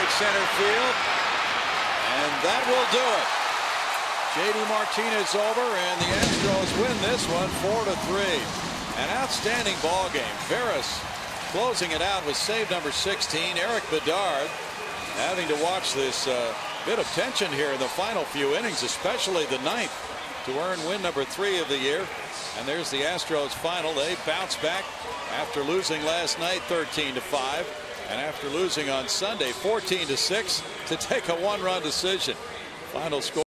right center field, and that will do it. J.D. Martinez over, and the Astros win this one 4-3. An outstanding ball game. Veras closing it out with save number 16. Eric Bedard having to watch this bit of tension here in the final few innings, especially the ninth, to earn win number 3 of the year. And there's the Astros final. They bounce back after losing last night 13-5, and after losing on Sunday 14-6 to take a 1-run decision. Final score.